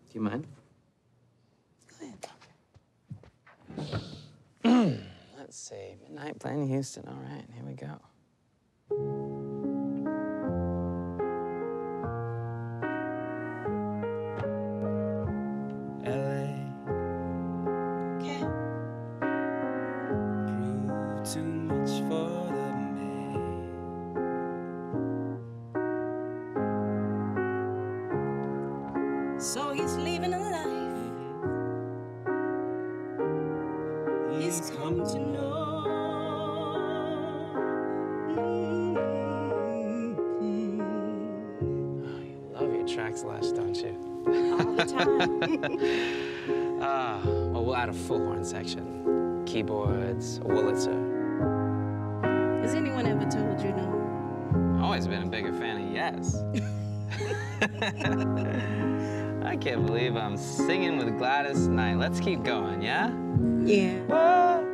Do you mind? Go ahead. Let's see. Midnight playing Houston. All right, here we go. Too much for the man. So he's leaving a life he's come to know. Oh, you love your track slash, don't you? All the time. Well, we'll add a full horn section. Keyboards, a Wurlitzer. Has anyone ever told you no? Always been a bigger fan of yes. I can't believe I'm singing with Gladys Knight. Let's keep going, yeah? Yeah. Whoa.